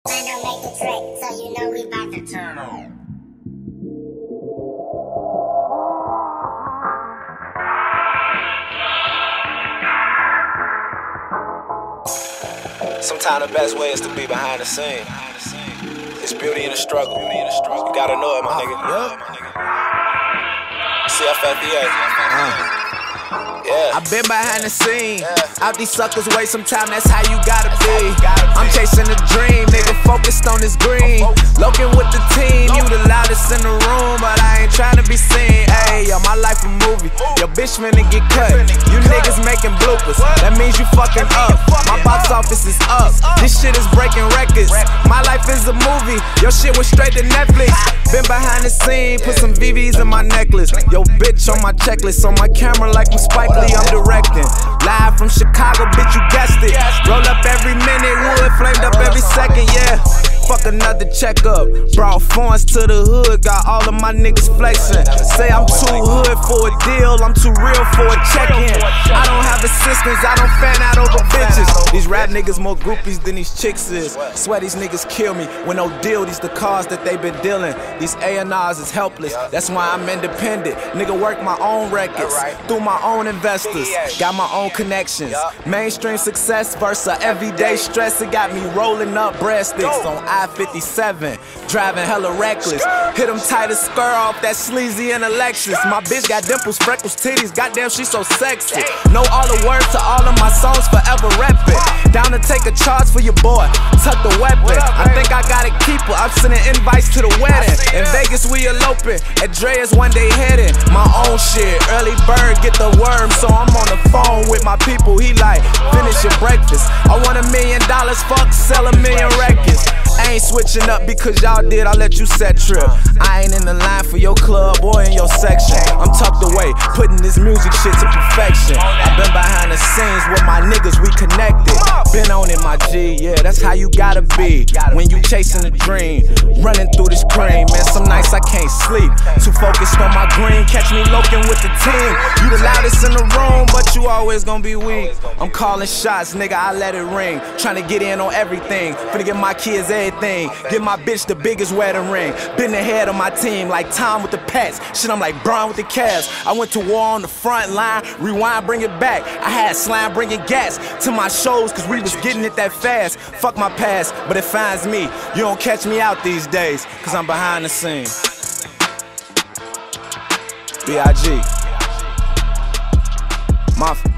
I don't make the trick, so you know we bout to turn on. Sometimes the best way is to be behind the scene. It's beauty in the struggle. You gotta know it, my nigga. CFFEA. Yeah. I've been behind the scene, out these suckers' way, sometimes that's how you gotta be. I'm chasing a dream, nigga focused on this green. Looking with the team, you the loudest in the room, but I ain't trying to be seen. Ayy, yo, my life a movie, your bitch finna get cut. You niggas making bloopers, that means you fucking up. My box office is up, this shit is breaking records. My life is a movie, your shit went straight to Netflix. Been behind the scene, put some VVs in my necklace. Yo, bitch on my checklist, on my camera like I'm Spike Lee, I'm directing. Live from Chicago, bitch, you guessed it. Roll up every minute, wood flamed up every second, yeah. Fuck another checkup. Brought phones to the hood, got all of my niggas flexing. Say I'm too hood for a deal, I'm too real for a check-in. I don't have assistants, I don't fan out over bitches. These rap niggas more groupies than these chicks is. Swear these niggas kill me with no deal, these the cars that they been dealing. These A&Rs is helpless, that's why I'm independent. Nigga work my own records, through my own investors. Got my own connections. Mainstream success versus everyday stress. It got me rolling up breadsticks on I-57, driving hella reckless. Hit them tight as skirt off that sleazy in a Lexus. My bitch got dimples, freckles, titties, goddamn she so sexy. Know all the words to all of my songs, forever reppin'. Down to take a charge for your boy, tuck the weapon. I think I got a keeper, I'm sending invites to the wedding. In Vegas we eloping, at Drea's one day heading. My own shit, early bird get the worm, so I'm on the phone with my people. He like, finish your breakfast. I want $1 million, fuck, sell 1 million records. I ain't switching up because y'all did, I'll let you set trip. I ain't in the line for your club or in your section. I'm tucked away, putting this music shit to perfection. I've been behind the scenes with my niggas, we connected. Been on it, my G, yeah, that's how you gotta be. When you chasing a dream, running through this cream. Man, some nights I can't sleep, too focused on my green. Catch me looking with the team. You the loudest in the room, but you always gonna be weak. I'm calling shots, nigga, I let it ring. Trying to get in on everything, finna get my kids everything. Give my bitch the biggest wedding ring. Been the head of my team like Tom with the Pats. Shit, I'm like Brown with the Cavs. I went to war on the front line, rewind, bring it back. I had slime bringing gas to my shows cause we was getting it that fast. Fuck my past, but it finds me. You don't catch me out these days cause I'm behind the scenes. B.I.G. Mafia.